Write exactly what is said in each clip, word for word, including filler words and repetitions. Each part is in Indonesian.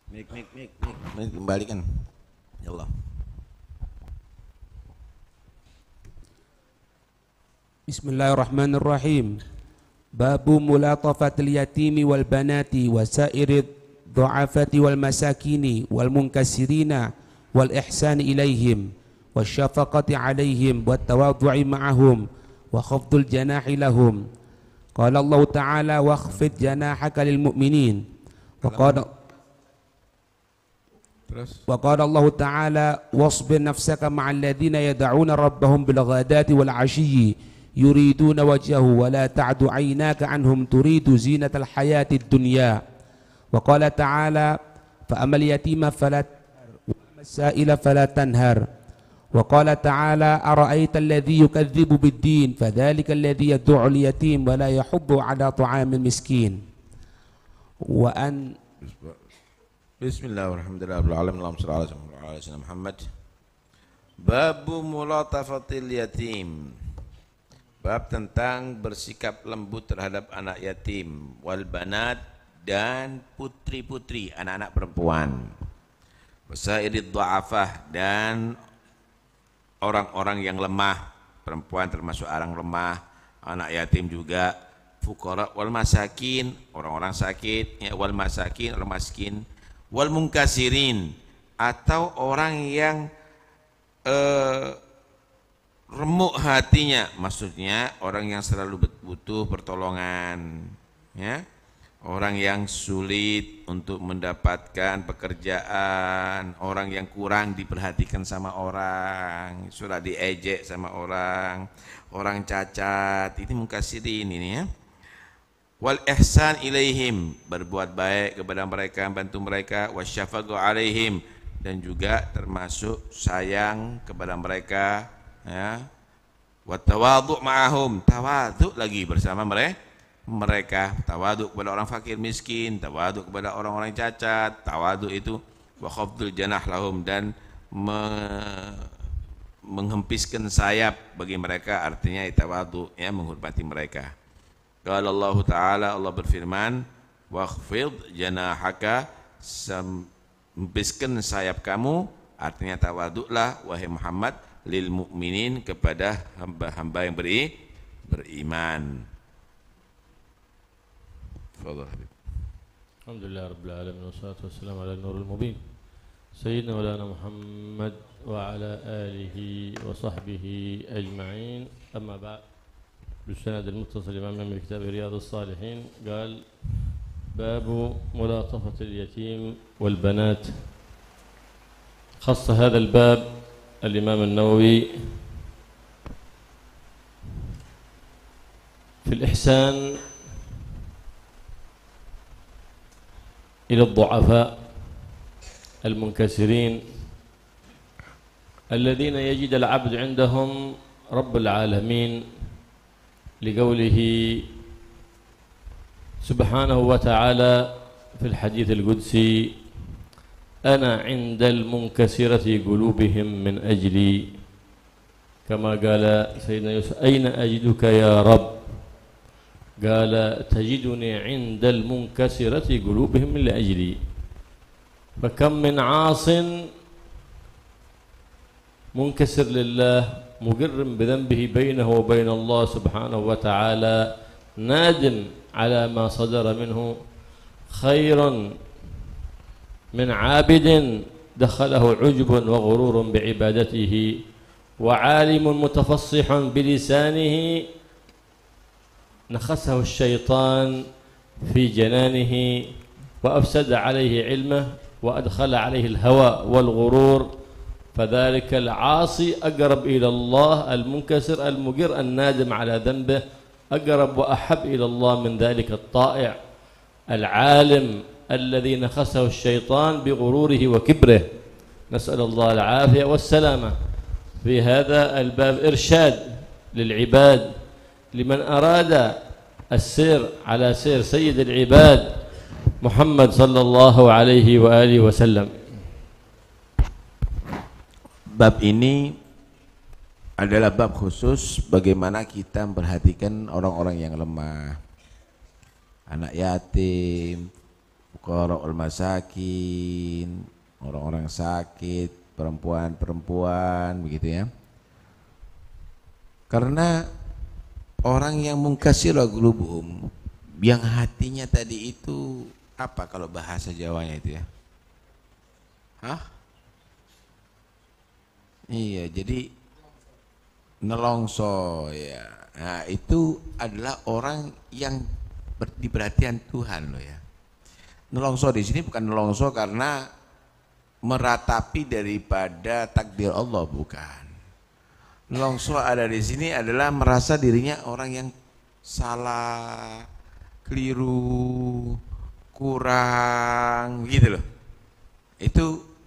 Mik, mik, mik, mik, mik, kembalikan. Ya Allah. Bismillahirrahmanirrahim. Babu mulatafatil yatimi wal banati wa sairid du'afati wal masakini wal munkasirina wal ihsani ilaihim wa syafaqati alaihim wa tawaddu'i ma'ahum wa khafdul janahi lahum. Qala Allah Ta'ala wakhfid janahaka lil mu'minin. Wa qala Terus wa qala Allah Ta'ala wasbir nafsaka ma'al ladzina yad'una rabbahum bil ghadati wal 'ashiyyi yuriduna wajhahu wa la ta'du 'aynaka 'anhum turidu zinatal hayatid dunya. Wa qala Ta'ala fa amal yatima fala wa amas sa'ila fala tanhar. Wa qala Ta'ala ara'aita alladhi yukadzibu bid-din fadzalika alladhi yad'u al-yatim wa la yahuddu 'ala ta'amil miskin. Wa an Bismillahirrahmanirrahim. Allahumma shalli ala sayyidina Muhammad. Babu mulatafatil yatim. Bab tentang bersikap lembut terhadap anak yatim, wal banat dan putri-putri, anak-anak perempuan. Wasairid du'afah dan orang-orang yang lemah, perempuan termasuk orang lemah, anak yatim juga, fuqara wal masakin, orang-orang sakit, ya, wal masakin, orang miskin, wal munkasirin, atau orang yang eh, remuk hatinya, maksudnya orang yang selalu butuh pertolongan, ya, orang yang sulit untuk mendapatkan pekerjaan, orang yang kurang diperhatikan sama orang, sudah diejek sama orang, orang cacat, ini munkasirin ini, ya. Wal ihsan ilaihim, berbuat baik kepada mereka, bantu mereka, wasyafaqu alaihim, dan juga termasuk sayang kepada mereka, ya. Wa tawadhu ma'ahum, tawadhu lagi bersama mereka mereka tawadhu kepada orang fakir miskin, tawadhu kepada orang-orang cacat, tawadhu itu wa khafdul janah lahum, dan me menghempiskan sayap bagi mereka, artinya tawadhu, ya, menghormati mereka. Qala Allah Ta'ala, Allah berfirman, wakhfid janahaka, hempiskan sayap kamu, artinya tawadhulah wahai Muhammad, lil mu'minin, kepada hamba-hamba yang beri, beriman. Fadhal Habib. Alhamdulillah Rabbil Alamin, wassalatu wassalamu ala nurul mubin Sayyidina Maulana Muhammad wa ala alihi wa sahbihi ajma'in. Amma ba'd, بالسند المتصل إمامنا من كتاب رياض الصالحين قال باب ملاطفة اليتيم والبنات. خص هذا الباب الإمام النووي في الإحسان إلى الضعفاء المنكسرين الذين يجد العبد عندهم رب العالمين، لقوله سبحانه وتعالى في الحديث القدسي أنا عند المنكسرة قلوبهم من أجلي، كما قال سيدنا يوسف أين أجدك يا رب؟ قال تجدني عند المنكسرة قلوبهم من أجلي. فكم من عاص منكسر لله مقر بذنبه بينه وبين الله سبحانه وتعالى، نادم على ما صدر منه، خير من عابد دخله عجب وغرور بعبادته، وعالم متفصح بلسانه نخسه الشيطان في جنانه وأفسد عليه علمه وأدخل عليه الهوى والغرور، فذلك العاصي أقرب إلى الله، المنكسر المقر النادم على ذنبه أقرب وأحب إلى الله من ذلك الطائع العالم الذي نخسه الشيطان بغروره وكبره، نسأل الله العافية والسلامة. في هذا الباب إرشاد للعباد لمن أراد السير على سير سيد العباد محمد صلى الله عليه وآله وسلم. Bab ini adalah bab khusus bagaimana kita memperhatikan orang-orang yang lemah, anak yatim, fuqara'ul masakin, orang-orang sakit, perempuan-perempuan, begitu ya. Karena orang yang munkasirah qulubuhum, yang hatinya tadi itu apa kalau bahasa Jawanya itu ya? Hah? Iya, jadi nelongso ya. Nah, itu adalah orang yang ber- di perhatian Tuhan loh ya. Nelongso di sini bukan nelongso karena meratapi daripada takdir Allah, bukan. Nelongso ada di sini adalah merasa dirinya orang yang salah, keliru, kurang, gitu loh. Itu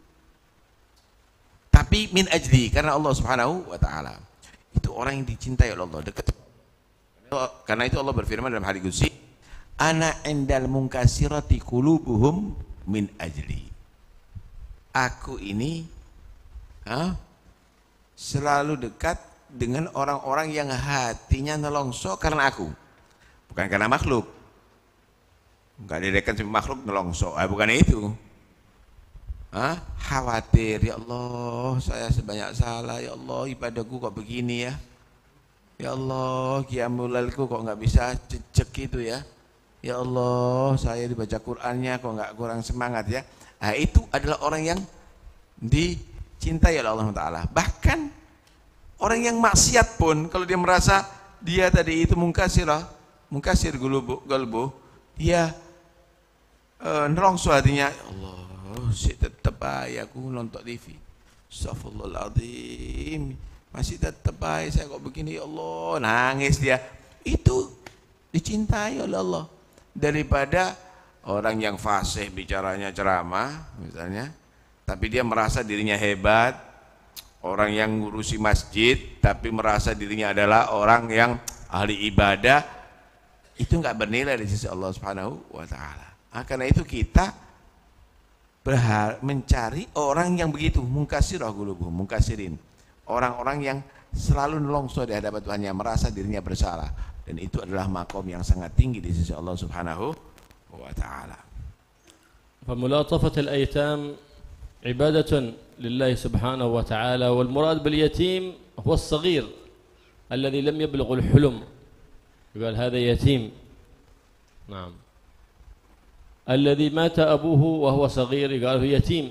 tapi min ajli, karena Allah Subhanahu wa taala. Itu orang yang dicintai oleh Allah, dekat. Karena itu Allah berfirman dalam hadits qudsi, ana indal munkasirati qulubuhum min ajli. Aku ini ha, selalu dekat dengan orang-orang yang hatinya nelongso karena aku, bukan karena makhluk. Enggak didekat sama makhluk nelongso, eh, bukan itu. Hah? Khawatir, ya Allah saya sebanyak salah, ya Allah ibadahku kok begini ya, ya Allah qiyamul lailku kok nggak bisa cecek itu ya, ya Allah saya dibaca Qur'annya kok nggak kurang semangat ya. Nah, itu adalah orang yang dicintai oleh Allah Taala. Bahkan orang yang maksiat pun kalau dia merasa dia tadi itu mungkasirah, mungkasir gulubu, galbu, dia uh, nerongso hatinya, ya Allah oh, masih tetap aja aku nonton T V, astagfirullahaladzim, masih tetap aja saya kok begini, ya Allah, nangis dia. Itu dicintai oleh Allah daripada orang yang fasih bicaranya ceramah misalnya, tapi dia merasa dirinya hebat. Orang yang ngurusi masjid tapi merasa dirinya adalah orang yang ahli ibadah, itu enggak bernilai di sisi Allah Subhanahu wa taala. Nah, karena itu kita Berhar, mencari orang yang begitu, mungkasirah qulubuhum, mungkasirin, orang-orang yang selalu nelongso di hadapan Tuhan, yang merasa dirinya bersalah, dan itu adalah makom yang sangat tinggi di sisi Allah Subhanahu wa taala. فملاطفة الأيتام عبادة لله سبحانه وتعالى، والمراد باليتيم هو الصغير الذي لم يبلغ الحلم، يقال هذا يتيم. نعم. الذي مات أبوه وهو صغير يقال هو يتيم.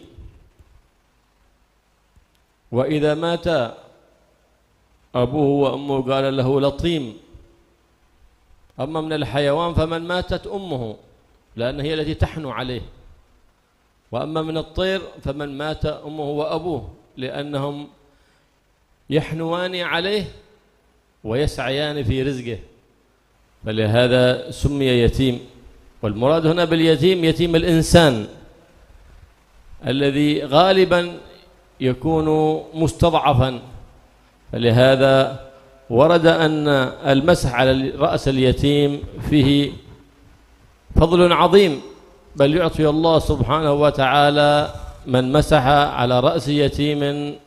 وإذا مات أبوه وأمه قال له لطيم. أما من الحيوان فمن ماتت أمه لأن هي التي تحنو عليه، وأما من الطير فمن مات أمه وأبوه لأنهم يحنوان عليه ويسعيان في رزقه، فلهذا سمي يتيم. والمراد هنا باليتيم يتيم الإنسان الذي غالبا يكون مستضعفا، فلهذا ورد أن المسح على رأس اليتيم فيه فضل عظيم، بل يعطي الله سبحانه وتعالى من مسح على رأس يتيم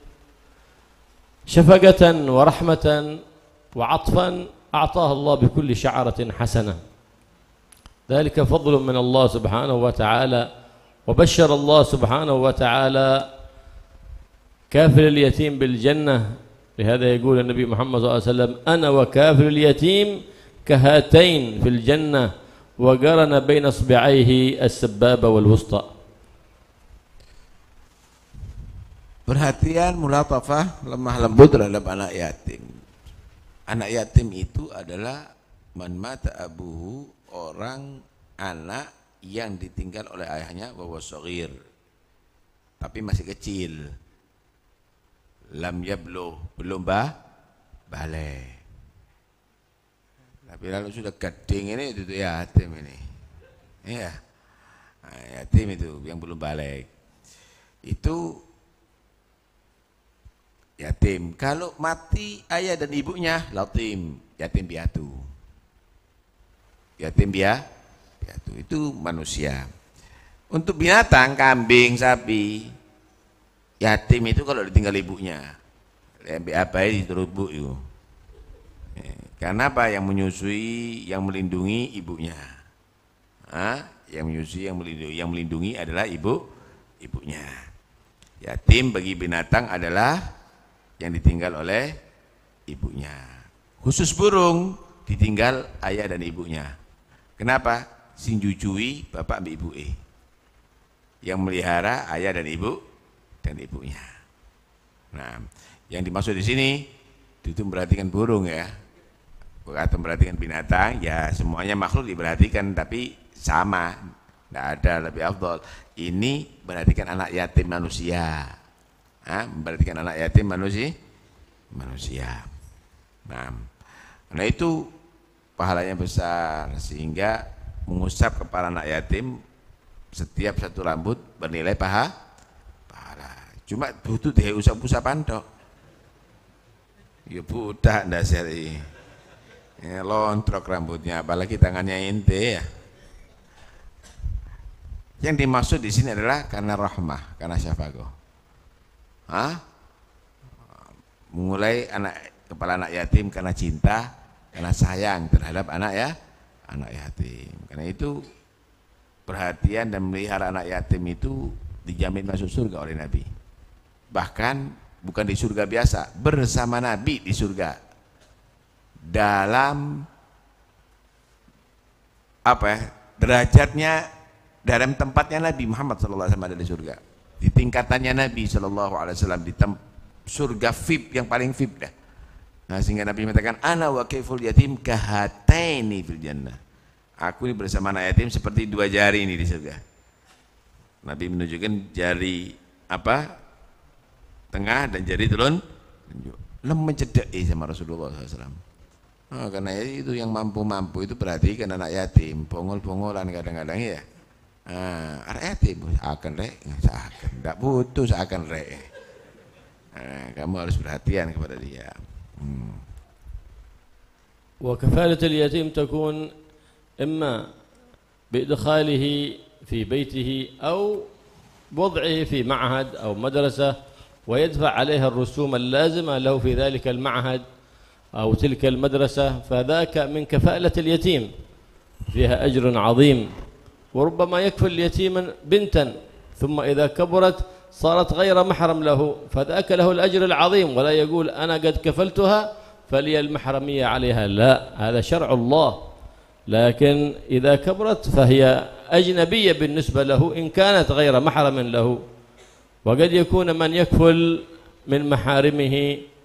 شفقة ورحمة وعطفا أعطاه الله بكل شعرة حسنة. ذلك فضل من الله سبحانه وتعالى، وبشر الله سبحانه وتعالى كافل اليتيم بالجنة. لهذا يقول النبي محمد صلى الله عليه وسلم أنا وكافل اليتيم كهاتين في الجنة، وقرن بين اصبعيه السبابة والوسطى. Perhatian, mulatafah, lemah lembut terhadap anak yatim. Anak yatim itu adalah man mata abuhu, orang anak yang ditinggal oleh ayahnya wa shaghir, tapi masih kecil, lam yablu, belum bah balik. Tapi lalu sudah gading ini itu yatim ini, iya, nah, yatim itu yang belum balik itu yatim. Kalau mati ayah dan ibunya latim, yatim piatu. Yatim dia, piatu itu manusia. Untuk binatang, kambing, sapi, yatim itu kalau ditinggal ibunya, apa ya dituruh ibu itu. Karena apa? Yang menyusui, yang melindungi ibunya. Hah? yang menyusui, yang melindungi, yang melindungi adalah ibu ibunya. Yatim bagi binatang adalah yang ditinggal oleh ibunya. Khusus burung ditinggal ayah dan ibunya. Kenapa? Sing jujui bapak ambil ibu e. Yang melihara ayah dan ibu dan ibunya. Nah, yang dimaksud di sini itu memperhatikan burung ya. Atau memperhatikan binatang, ya semuanya makhluk diperhatikan tapi sama. Tidak ada lebih afdal. Ini memperhatikan anak yatim manusia. Hah? Memperhatikan anak yatim manusia. Manusia. Nah, karena itu pahalanya besar sehingga mengusap kepala anak yatim setiap satu rambut bernilai paha pahala. Cuma butuh dia usap-usapan tok. Ya budak dasar ini. Ya, lontrok rambutnya, apalagi tangannya ente ya. Yang dimaksud di sini adalah karena rahmah, karena syafaqah. Hah? Mulai anak kepala anak yatim karena cinta, karena sayang terhadap anak ya, anak yatim. Karena itu perhatian dan melihara anak yatim itu dijamin masuk surga oleh Nabi. Bahkan bukan di surga biasa, bersama Nabi di surga. Dalam apa ya? Derajatnya dalam tempatnya Nabi Muhammad sallallahu alaihi wasallam ada di surga. Di tingkatannya Nabi sallallahu alaihi wasallam di surga V I P yang paling V I P dah. Nah, sehingga Nabi mengatakan ana wa kaiful yatim kahataini fil jannah. Aku ini bersama anak yatim seperti dua jari ini di surga. Nabi menunjukkan jari apa? Tengah dan jari telun lem mencedeki sama Rasulullah sallallahu alaihi wasallam. Oh, karena itu yang mampu-mampu itu perhatikan anak yatim, bongol-bongolan kadang-kadang ya. Ah, anak yatim akan rek, seakan tidak butuh seakan rek. Nah, kamu harus perhatian kepada dia. Hmm. وكفالة اليتيم تكون إما بإدخاله في بيته أو وضعه في معهد أو مدرسة ويدفع عليها الرسوم اللازمة له في ذلك المعهد أو تلك المدرسة، فذاك من كفالة اليتيم فيها أجر عظيم. وربما يكفل اليتيم بنتا ثم إذا كبرت صارت غير محرم له، فذاك له الأجر العظيم، ولا يقول أنا قد كفلتها فلي المحرمية عليها، لا، هذا شرع الله. لكن إذا كبرت فهي أجنبية بالنسبة له إن كانت غير محرم له. وقد يكون من يكفل من محارمه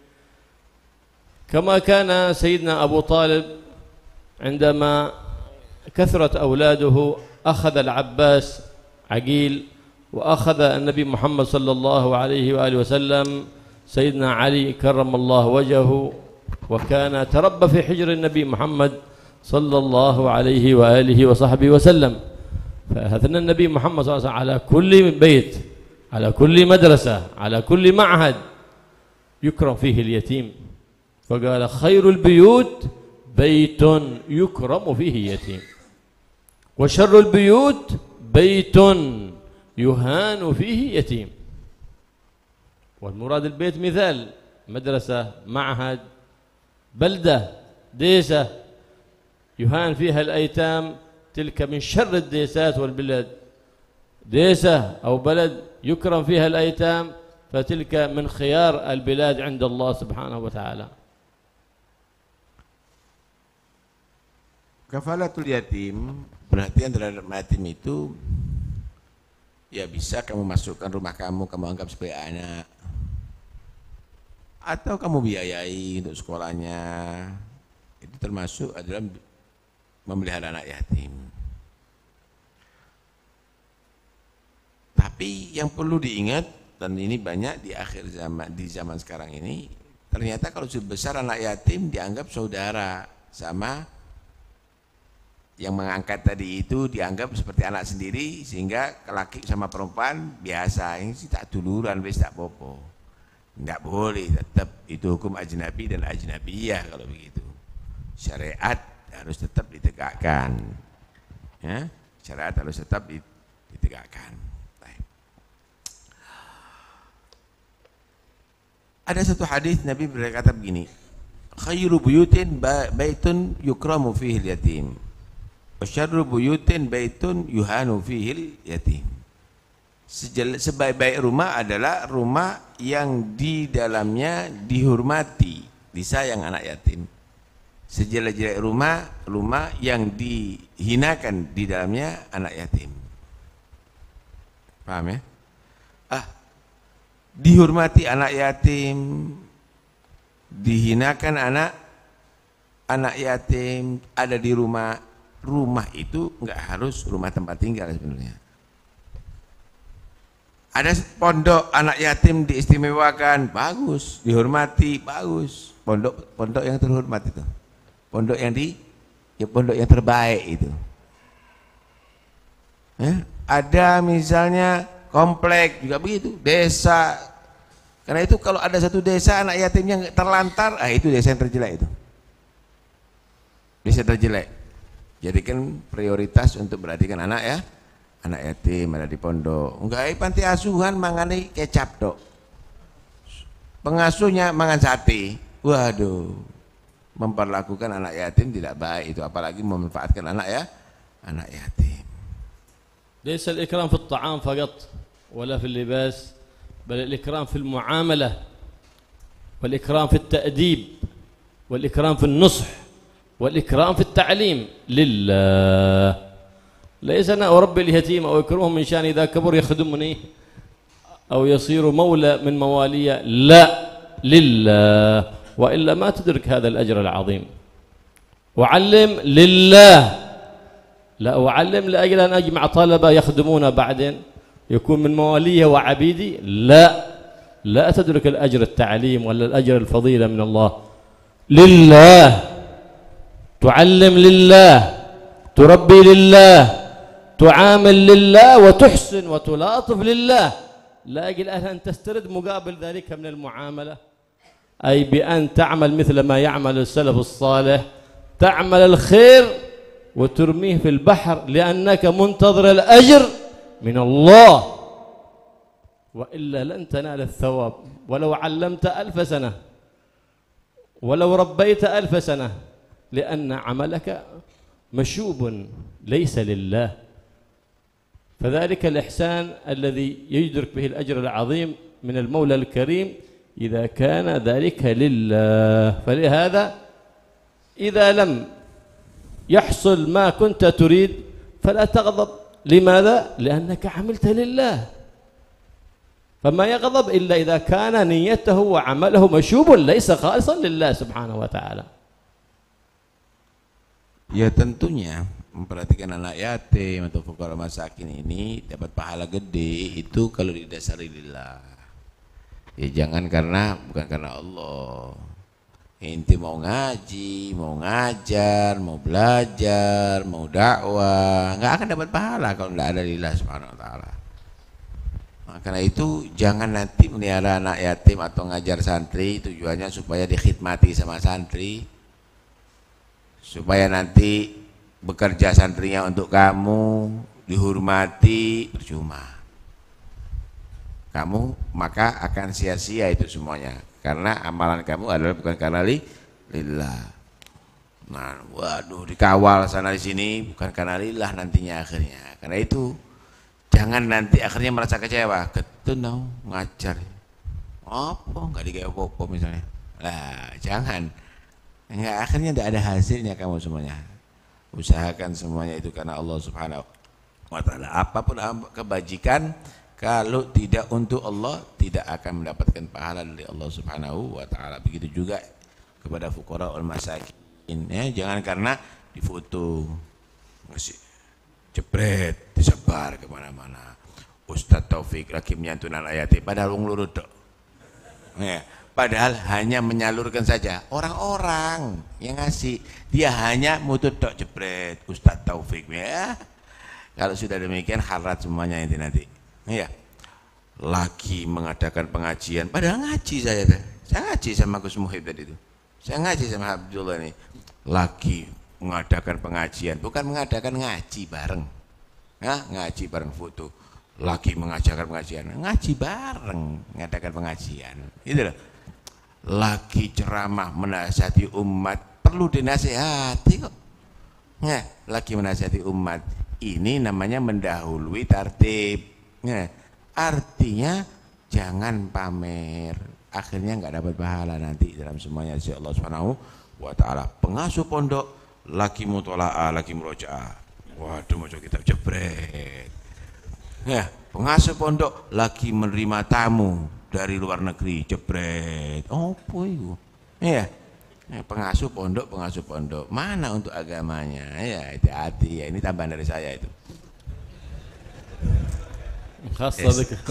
كما كان سيدنا أبو طالب عندما كثرت أولاده أخذ العباس عقيل، وأخذ النبي محمد صلى الله عليه وآله وسلم سيدنا علي كرم الله وجهه، وكان تربى في حجر النبي محمد صلى الله عليه وآله وصحبه وسلم. فأثنى النبي محمد صلى الله عليه وسلم على كل بيت، على كل مدرسة، على كل معهد يكرم فيه اليتيم، فقال خير البيوت بيت يكرم فيه يتيم، وشر البيوت بيت يهان فيه يتيم. والمراد البيت مثال مدرسة، معهد، بلدة، ديسة يهان فيها الأيتام، تلك من شر الديسات والبلاد. ديسة أو بلد يكرم فيها الأيتام فتلك من خيار البلاد عند الله سبحانه وتعالى. Kafalatul yatim, perhatian terhadap yatim itu ya bisa kamu masukkan rumah kamu, kamu anggap sebagai anak, atau kamu biayai untuk sekolahnya. Itu termasuk adalah memelihara anak yatim. Tapi yang perlu diingat, dan ini banyak di akhir zaman, di zaman sekarang ini, ternyata kalau sudah besar anak yatim dianggap saudara, sama yang mengangkat tadi itu dianggap seperti anak sendiri, sehingga laki sama perempuan biasa, ini sih tak duluran, wis tak popo. Enggak boleh, tetap itu hukum ajnabi dan ajnabiyah kalau begitu. Syariat harus tetap ditegakkan. Ya, syariat harus tetap ditegakkan. Baik. Ada satu hadis Nabi berkata begini, khairu buyutin baitun yukramu fihi al-yatim. Wasyarru buyutin baitun yuhanu fihil yatim. Sebaik-baik rumah adalah rumah yang di dalamnya dihormati, disayang anak yatim. Sejelek-jelek rumah, rumah yang dihinakan di dalamnya anak yatim. Paham ya? Ah, dihormati anak yatim, dihinakan anak anak yatim ada di rumah. Rumah itu enggak harus rumah tempat tinggal sebenarnya. Ada pondok anak yatim diistimewakan, bagus, dihormati, bagus. Pondok pondok yang terhormat itu. Pondok yang di ya pondok yang terbaik itu. Ya, ada misalnya komplek juga begitu, desa. Karena itu kalau ada satu desa anak yatimnya terlantar, ah itu desa yang terjelek itu. Desa terjelek. Jadikan prioritas untuk perhatikan anak ya, anak yatim ada di pondok. Enggak, panti asuhan mangani kecap dok. Pengasuhnya mangan sate. Waduh, memperlakukan anak yatim tidak baik itu, apalagi memanfaatkan anak ya, anak yatim. ليس الإكرام في الطعام فقط ولا في اللباس، بل الإكرام في المعاملة، والإكرام في التأديب، والإكرام في النصح، والإكرام في التعليم لله. ليس أنا أربي اليتيم أو أكرمه من شأن إذا كبر يخدمني أو يصير مولى من موالي، لا، لله، وإلا ما تدرك هذا الأجر العظيم. وعلم لله، لا أعلم لأجل أن أجمع طلبة يخدمون بعدين يكون من مواليه وعبيدي، لا، لا تدرك الأجر التعليم ولا الأجر الفضيلة من الله. لله، تعلم لله، تربي لله، تعامل لله، وتحسن وتلاطف لله، لا أجل أن تسترد مقابل ذلك من المعاملة، أي بأن تعمل مثل ما يعمل السلف الصالح، تعمل الخير وترميه في البحر لأنك منتظر الأجر من الله، وإلا لن تنال الثواب ولو علمت ألف سنة ولو ربيت ألف سنة، لأن عملك مشوب ليس لله. فذلك الإحسان الذي يدرك به الأجر العظيم من المولى الكريم إذا كان ذلك لله. فلهذا إذا لم يحصل ما كنت تريد فلا تغضب. لماذا؟ لأنك عملت لله. فما يغضب إلا إذا كان نيته وعمله مشوب ليس خالصا لله سبحانه وتعالى. Ya tentunya memperhatikan anak yatim atau fuqara masakin ini dapat pahala gede itu kalau didasari lillah. Ya jangan karena bukan karena Allah. Inti mau ngaji, mau ngajar, mau belajar, mau dakwah, nggak akan dapat pahala kalau nggak ada lillah subhanahu wa ta'ala. Nah, karena itu jangan nanti melihara anak yatim atau ngajar santri tujuannya supaya dikhidmati sama santri, supaya nanti bekerja santrinya untuk kamu, dihormati, percuma. Kamu maka akan sia-sia itu semuanya. Karena amalan kamu adalah bukan karena li, lillah. Nah, waduh dikawal sana di sini bukan karena lillah nantinya akhirnya. Karena itu jangan nanti akhirnya merasa kecewa. Ketunau ngajar, apa nggak digawe apa-apa misalnya. Lah jangan. Enggak, akhirnya tidak ada hasilnya kamu semuanya. Usahakan semuanya itu karena Allah Subhanahu wa ta'ala. Apapun kebajikan kalau tidak untuk Allah tidak akan mendapatkan pahala dari Allah Subhanahu wa ta'ala. Begitu juga kepada fuqara wal masakin ya, jangan karena difoto ngasih jebret disebar kemana-mana. Ustadz Taufik lagi menyantun anak yatim padahal wong lurut dok. Ya, padahal hanya menyalurkan saja. Orang-orang yang ngasih dia hanya mutut dok jebret Ustadz Taufik ya. Kalau sudah demikian harat semuanya itu nanti. Iya, lagi mengadakan pengajian, padahal ngaji saya, saya ngaji sama Gus Muhib tadi itu, saya ngaji sama Abdullah ini, lagi mengadakan pengajian, bukan mengadakan ngaji bareng, nah, ngaji bareng foto, lagi mengajarkan pengajian, ngaji bareng, mengadakan pengajian, itu loh, lagi ceramah menasihati umat, perlu dinasihati kok, Nah, laki menasihati umat. Ini namanya mendahului tertib. Nah, artinya jangan pamer. Akhirnya nggak dapat pahala nanti dalam semuanya. Insya Allah Subhanahu wa Ta'ala. Pengasuh pondok laki mutola'ah, laki murojaah. Waduh, mau kitab jebret. Ya, pengasuh pondok laki menerima tamu dari luar negeri, jebret. Opo itu? Ya, pengasuh pondok, pengasuh pondok. Mana untuk agamanya? Ya, hati-hati. Ya, ini tambahan dari saya itu. خاصة ذكر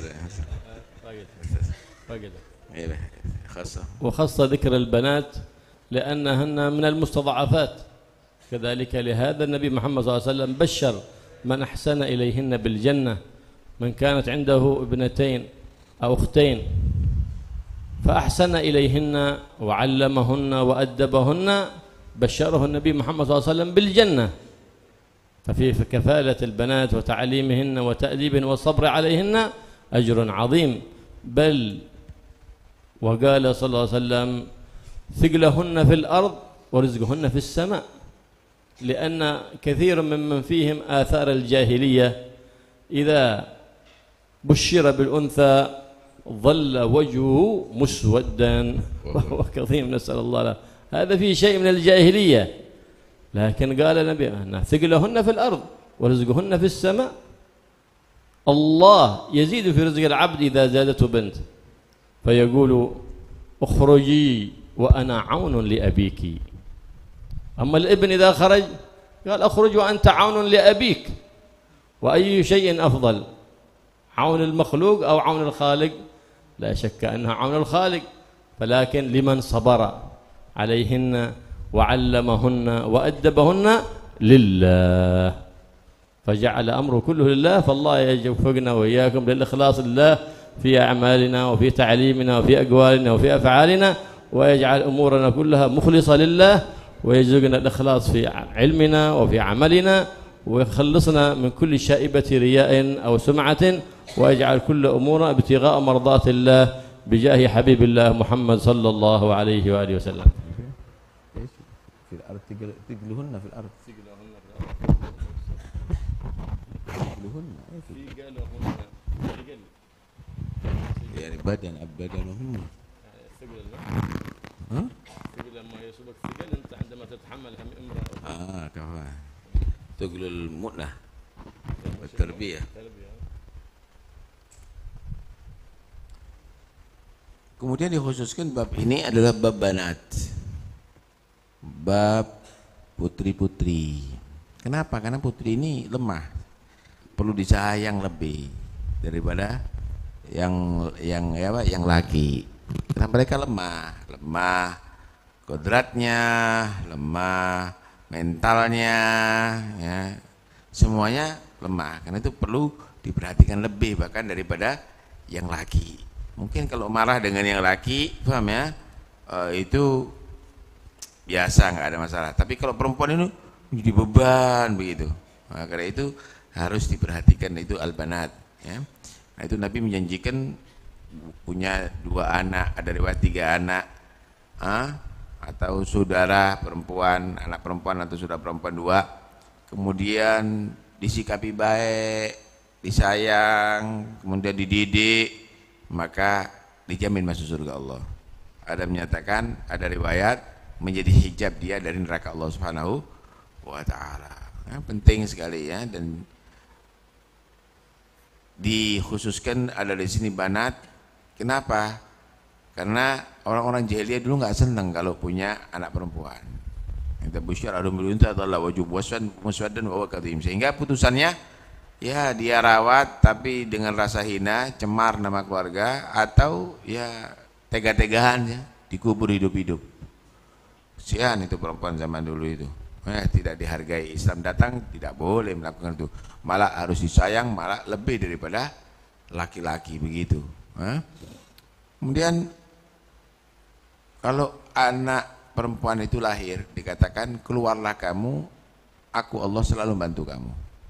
وخاصة ذكر البنات لأنهن من المستضعفات كذلك لهذا النبي محمد صلى الله عليه وسلم بشر من أحسن إليهن بالجنة من كانت عنده ابنتين أو أختين فأحسن إليهن وعلمهن وأدبهن بشره النبي محمد صلى الله عليه وسلم بالجنة ففي كفالة البنات وتعليمهن وتأديبهن والصبر عليهن أجر عظيم بل وقال صلى الله عليه وسلم ثقلهن في الأرض ورزقهن في السماء لأن كثير ممن فيهم آثار الجاهلية إذا بشر بالأنثى ظل وجهه مسودا وهو كظيم نسأل الله له هذا فيه شيء من الجاهلية لكن قال النبي ثقلهن في الأرض ورزقهن في السماء الله يزيد في رزق العبد إذا زادته بنت فيقول اخرجي وأنا عون لأبيك أما الابن إذا خرج قال اخرج وأنت عون لأبيك وأي شيء أفضل عون المخلوق أو عون الخالق لا شك أنها عون الخالق فلكن لمن صبر عليهن وعلمهن وأدبهن لله فجعل أمره كله لله فالله يوفقنا وإياكم للإخلاص لله في أعمالنا وفي تعليمنا وفي أقوالنا وفي أفعالنا ويجعل أمورنا كلها مخلصة لله ويرزقنا الإخلاص في علمنا وفي عملنا ويخلصنا من كل شائبة رياء أو سمعة ويجعل كل أمورنا ابتغاء مرضات الله بجاه حبيب الله محمد صلى الله عليه وآله وسلم في الأرض تقلهن في الأرض تقلهن يعني بدن أبدلهن ها؟ ثقل لما يصيبك ثقل أنت عندما تتحمل هم امرأة آه كفاية ثقل المؤنة والتربية. Kemudian dikhususkan bab ini adalah bab banat, bab putri-putri. Kenapa? Karena putri ini lemah, perlu disayang lebih daripada yang yang ya apa, yang laki. Karena mereka lemah, lemah kodratnya, lemah mentalnya, ya, semuanya lemah. Karena itu perlu diperhatikan lebih bahkan daripada yang laki. Mungkin kalau marah dengan yang laki, paham ya, e, itu biasa, nggak ada masalah. Tapi kalau perempuan ini jadi beban begitu. Nah, karena itu harus diperhatikan, itu albanat. Ya. Nah itu Nabi menjanjikan punya dua anak, ada riwayat tiga anak, ah, atau saudara perempuan, anak perempuan atau saudara perempuan dua. Kemudian disikapi baik, disayang, kemudian dididik, maka dijamin masuk surga Allah. Ada menyatakan, ada riwayat menjadi hijab dia dari neraka Allah Subhanahu wa Ta'ala. Nah, penting sekali ya, dan dikhususkan ada di sini banat. Kenapa? Karena orang-orang jahiliyah dulu nggak senang kalau punya anak perempuan. Kita busyar adum bil unta adalah wajib waswan muswaddan wa kadhim. Sehingga putusannya ya dia rawat tapi dengan rasa hina, cemar nama keluarga, atau ya tega-tegaan ya dikubur hidup-hidup. Kesian itu perempuan zaman dulu itu. Eh, tidak dihargai. Islam datang tidak boleh melakukan itu, malah harus disayang, malah lebih daripada laki-laki begitu. Eh? Kemudian kalau anak perempuan itu lahir, dikatakan keluarlah kamu, aku Allah selalu bantu kamu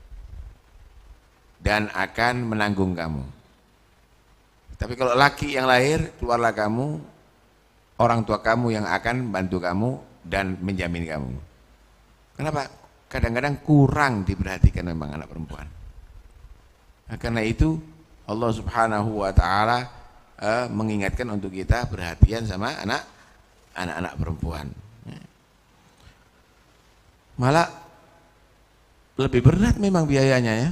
dan akan menanggung kamu. Tapi kalau laki yang lahir, keluarlah kamu, orang tua kamu yang akan bantu kamu dan menjamin kamu. Kenapa? kadang-kadang kurang diperhatikan memang anak perempuan. Nah, karena itu Allah Subhanahu wa taala uh, mengingatkan untuk kita perhatian sama anak anak-anak perempuan. Malah lebih berat memang biayanya ya.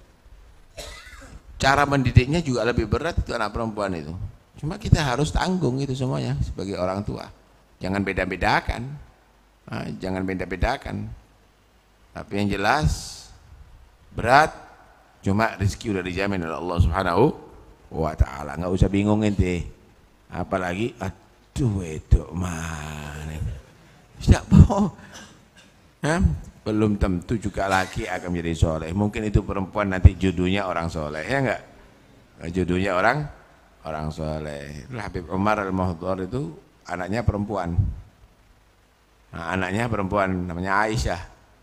Cara mendidiknya juga lebih berat itu anak perempuan itu. Cuma kita harus tanggung itu semuanya sebagai orang tua. Jangan beda-bedakan. Nah, jangan beda-bedakan. Tapi yang jelas berat, cuma rezeki udah dijamin oleh Allah Subhanahu wa taala. Enggak usah bingung ente. Apalagi aduh itu mana. Tidak mau. Nah, belum tentu juga laki akan menjadi soleh. Mungkin itu perempuan nanti jodohnya orang soleh, ya enggak? Jodohnya orang orang soleh. Habib Umar Al-Mahdhur itu anaknya perempuan. Nah, anaknya perempuan namanya Aisyah.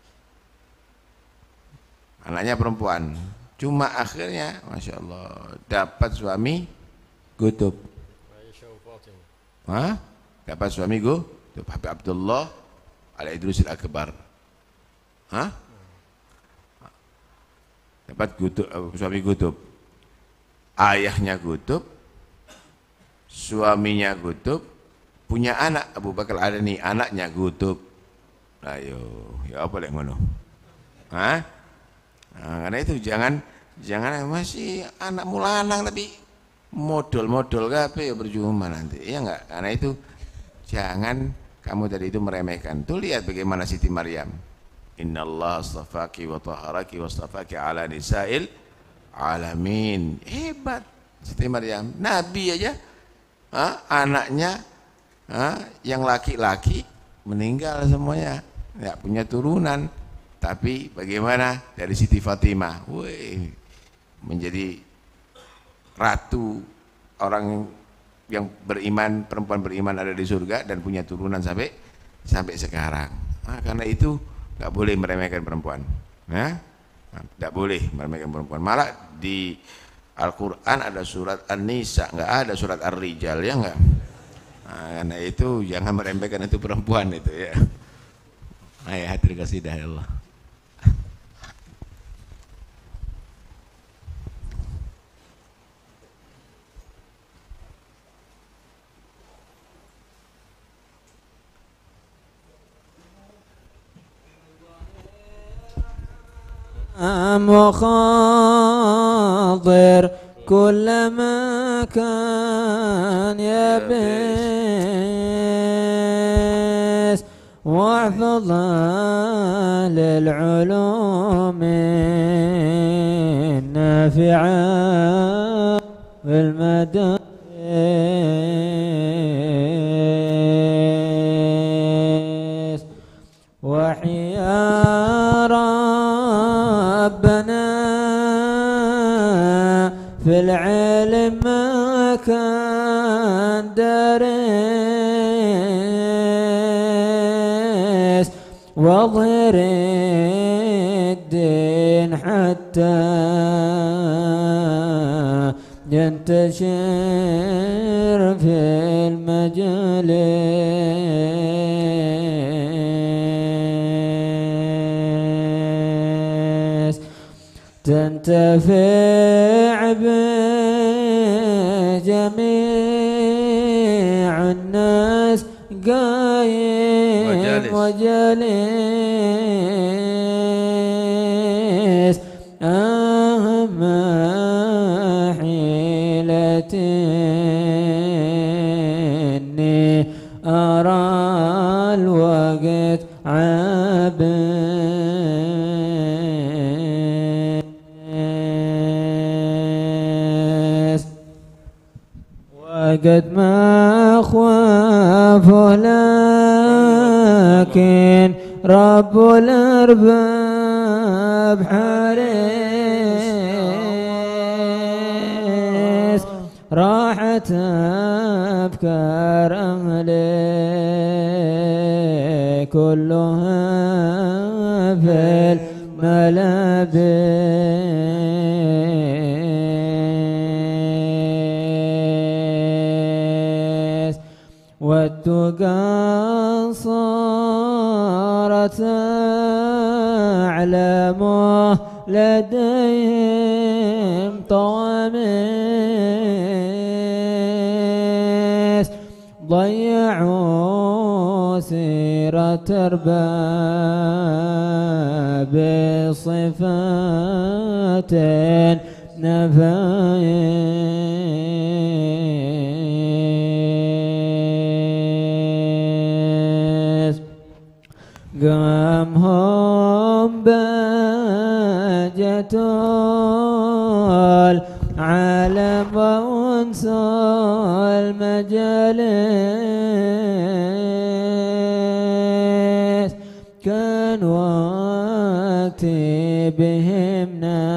Anaknya perempuan. Cuma akhirnya, masya Allah, dapat suami gutub. Hah? Dapat suami gutub. Habib Abdullah Al-Idrusil Akbar. Hah? Dapat gutub, suami gutub. Ayahnya gutub, suaminya gutub, punya anak Abu Bakar Adani, anaknya gutub. Ayo, ya apa lek ngono? Hah? Nah, karena itu jangan jangan masih anak mulanang tapi modal-modal kabeh ya percuma nanti. Ya enggak? Karena itu jangan kamu tadi itu meremehkan. Tuh lihat bagaimana Siti Maryam. Innallaha astafaki wa taharaki wa astafaki ala nisa'il alamin. Hebat Siti Maryam. Nabi aja ha? Anaknya ha? Yang laki-laki meninggal semuanya, tidak punya turunan. Tapi bagaimana dari Siti Fatimah, woi, menjadi ratu, orang yang beriman, perempuan beriman ada di surga dan punya turunan sampai sampai sekarang. Nah, karena itu nggak boleh meremehkan perempuan, ya, nggak boleh meremehkan perempuan. Malah di Al-Quran ada surat An-Nisa, nggak ada surat Ar-Rijal, ya nggak. Nah, karena itu jangan meremehkan itu perempuan itu ya. Ayah hati kasih dah Allah. مخاضر كلما كان يبس واحفظ للعلوم النافعة والمدارس وحيا ربنا في العلم ما كان دارس واظهر الدين حتى ينتشر في المجالس تنتفع بجميع الناس قايم وجالس أهم حيلة إني أرى الوقت عابس وقد ما أخوافه لكن رب الأرباب حارس راحت أفكار أهلي كلها في الملابس والتقى صارت أعلمه لديهم طواميس ضيعوا سيرة أرباب صفات نفايس قامهم بهجة العالم وأنس المجالس كان وقتي بهم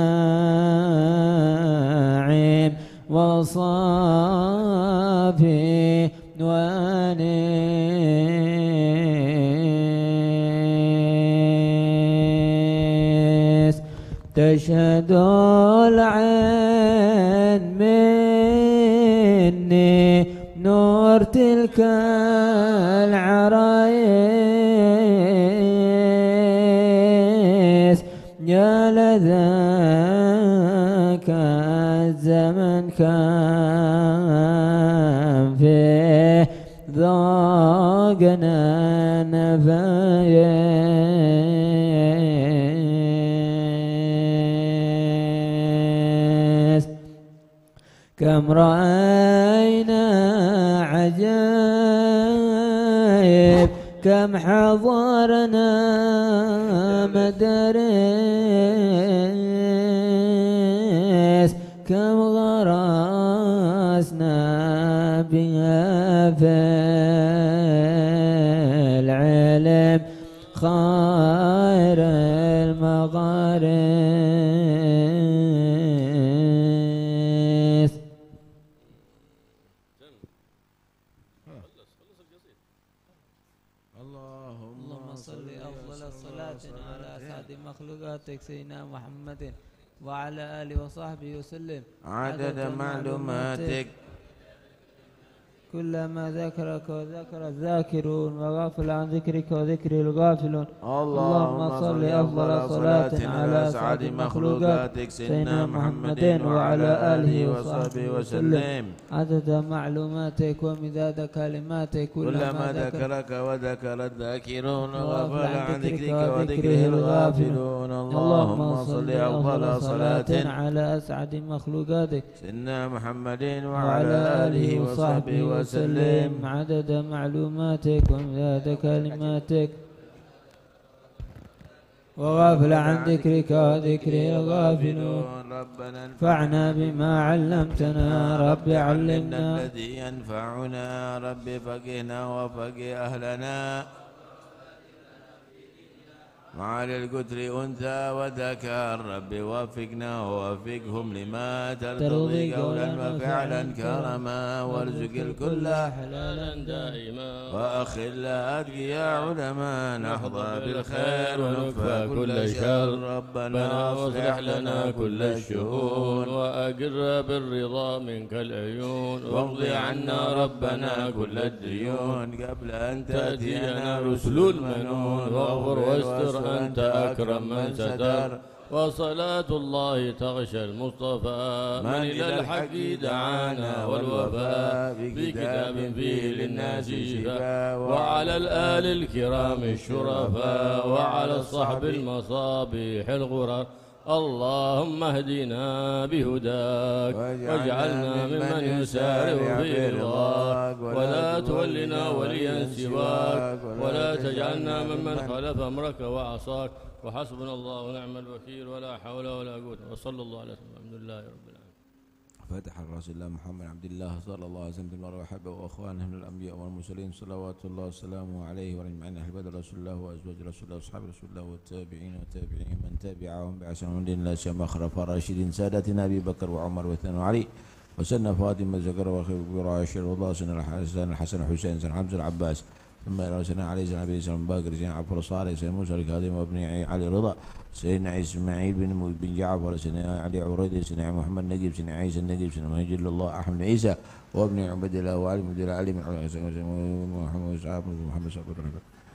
ناعم وصافي وانيس تشهد العين مني نور تلك العرايس يا لذاك الزمن كان فيه ذوقنا نفايس كم رأينا عجائب كم حضرنا مدارس كم غرسنا بها في العلم خير المغارس اللهم صل أفضل الصلاة على أسعد مخلوقاتك سيدنا محمد وعلى آله وصحبه وسلم عدد معلوماتك كلما ذكرك وذكر الذاكرون وغافل عن ذكرك وذكر الغافلون اللهم صل أفضل صلاة على أسعد مخلوقاتك سيدنا محمد وعلى آله وصحبه وسلم عدد معلوماتك ومداد كلماتك كلما ذكرك وذكر الذاكرون وغفل عن ذكرك وذكره الغافلون اللهم صل أفضل صلاة على أسعد مخلوقاتك سيدنا محمد وعلى آله وصحبه وسلم عدد معلوماتك ومداد كلماتك وغافل عن ذكرك وذكره الغافلون ربنا انفعنا بما علمتنا رب علمنا الذي ينفعنا رب فقهنا وفقه أهلنا وعلى القدر أنثى وذكر رب وفقنا ووفقهم لما ترتضي قولا وفعلا كرما وارزق الكل حلالا دائما وأخل أتقياء علماء نحظى بالخير ونكفى كل شر ربنا واصلح لنا كل الشؤون وأقر بالرضا منك العيون واقض عنا ربنا كل الديون قبل أن تأتينا رسل المنون واغفر واستر أنت أكرم من ستر وصلاة الله تغشى المصطفى من إلى الحق دعانا والوفاء بكتاب فيه للناس شفاء وعلى الآل الكرام الشرفاء وعلى الصحب المصابيح الغرر اللهم اهدنا بهداك واجعلنا ممن يسارع في رضاك ولا تولنا وليا سواك ولا تجعلنا ممن خالف أمرك وعصاك وحسبنا الله ونعم الوكيل ولا حول ولا قوة وصلى الله على سيدنا الحمد لله رب العالمين. فاتح رسول الله محمد عبد الله صلى الله عليه وسلم وحبه واخوانه من الانبياء والمرسلين صلوات الله وسلامه عليه وعلى جميع اهل بدر رسول الله وازواج رسول الله واصحاب رسول الله والتابعين والتابعين من تبعهم باحسان من دين الله شيخ مخرف راشدين سادتنا ابي بكر وعمر وعثمان وعلي وسن فاطمه زكر وخير وراشد والله سن الحسن الحسن حسين سن حمزه العباس ثم إلى سيدنا علي سيدنا أبي سيدنا باكر سيدنا عبد صالح سيدنا موسى الكاظم وابن علي رضا سيدنا إسماعيل بن بن جعفر سيدنا علي عريضة سيدنا محمد نجيب سيدنا عيسى النجيب سيدنا مهجر الله أحمد عيسى وابن عبد الله وعلي بن علي بن محمد محمد صلى الله عليه وسلم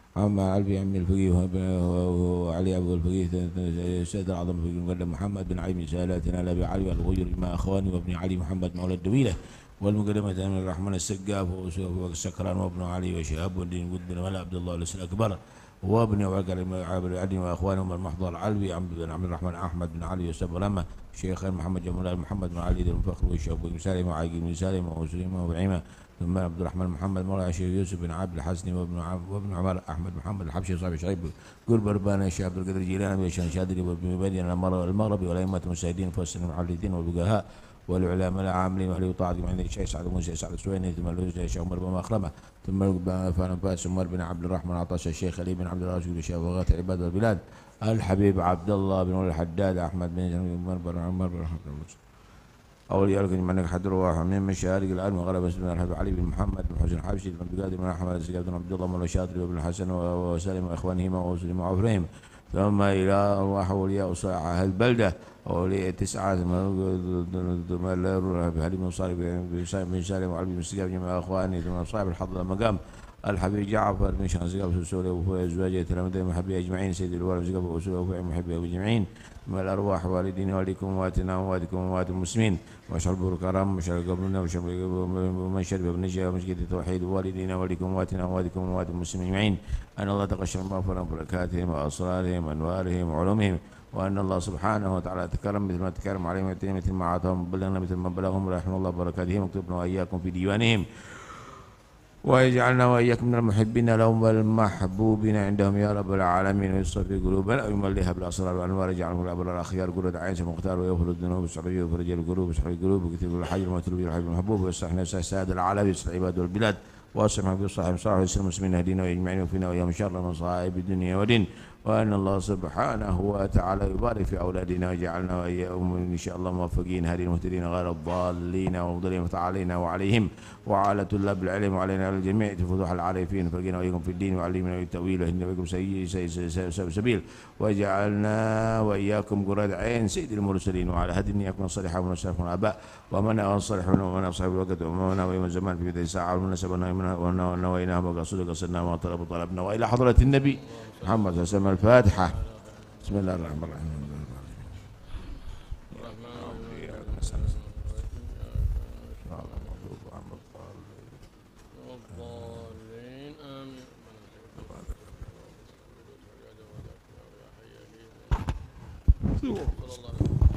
عم علي عم الفقيه وعلي أبو الفقيه السيد الأعظم الفقيه المقدم محمد بن علي بن سالاتنا لأبي علي الغجر مع أخواني وابن علي محمد مولى الدويلة والمقدمة من الرحمن السقاف والسكران وابن علي وشهاب والدين قد بن ملا عبد الله الأكبر وابن عبد علي وأخوانهم المحضر العلوي عبد بن عبد الرحمن أحمد بن علي يوسف لما شيخين محمد جمال محمد بن علي بن فخر والشاب بن سالم وعاقل بن سالم وسليم وابراهيم ثم عبد الرحمن محمد مولى الشيخ يوسف بن عبد الحسني وابن وابن عمر احمد محمد الحبشي صاحب شعيب قل بربان الشيخ عبد القادر الجيلاني والشيخ شادري وابن مدين المغربي والائمه المجتهدين والمفسرين المحدثين والفقهاء والعلماء العاملين واهل طاعتهم عند الشيخ سعد موسى سعد السويني ثم الشيخ عمر بن مخرمه ثم فانفاس عمر بن عبد الرحمن عطاش الشيخ علي بن عبد الراشد الشيخ وغات عباد البلاد الحبيب عبد الله بن الحداد احمد بن عمر بن عمر بن أولياء لكن من حضر واحد من مشارق العلم وغلب اسمه الحبيب علي بن محمد بن حسين الحبشي بن بقادر بن أحمد الزكاة بن عبد الله بن الشاطري وابن الحسن وسالم وإخوانهما وسلم وعفرهم ثم إلى أرواح أولياء صاع البلدة أولياء تسعة ثم علي بن صالح بن سالم وعلي بن سقاف جميع أخواني ثم صاحب الحضر المقام الحبيب جعفر بن شان سقاف وسوله وفوق أزواجه تلامذة محبي أجمعين سيد الوالد سقاف وسوله وفوق محبي أجمعين من الأرواح والدين والديكم وواتنا وواتكم ووات المسلمين واشهر بالكرم واشهر قبلنا واشهر من شرب بالنجاة ومسجد التوحيد والدينا والديكم وواتنا وواتكم ووات المسلمين أجمعين أن الله تقشر مغفرا بركاتهم وأسرارهم وأنوارهم وعلومهم وأن الله سبحانه وتعالى تكرم مثل ما تكرم عليهم مثل ما أعطاهم بلغنا مثل ما بلغهم رحمه الله بركاتهم واكتبنا وإياكم في ديوانهم ويجعلنا وإياكم من المحبين لهم والمحبوبين عندهم يا رب العالمين ويصفي قلوبنا ويمليها بالأسرار والأنوار يجعلهم الأبرار الأخيار قرة عين المختار ويغفر الذنوب والسعرية ويفرج القلوب ويصحي القلوب ويكتب الحي المطلوب الحي المحبوب ويصلح نفسه السادة العالم ويصلح عباد والبلاد وأصلح في الصحيح صالح ويسر المسلمين هدينا ويجمعنا وفينا ويوم شر مصائب الدنيا والدين وأن الله سبحانه وتعالى يبارك في أولادنا ويجعلنا وإياهم إن شاء الله موفقين هادين مهتدين غير الضالين والمضلين علينا وعليهم وعلى طلاب العلم وعلينا على الجميع فتوح العارفين فرقنا وإياكم في الدين وعلمنا التأويل وهدنا وإياكم سبيل وجعلنا وإياكم قرة عين سيد المرسلين وعلى هدي يكون الصالحة ونصرف الآباء ومن الصالحون ومن أصحاب الوقت ومن ويوم الزمان في بداية الساعة ومن سبنا ونويناه وقصدنا قصدنا وطلب طلبنا وإلى حضرة النبي محمد صلى الله عليه وسلم الفاتحة بسم الله الرحمن الرحيم صلى الله عليه وسلم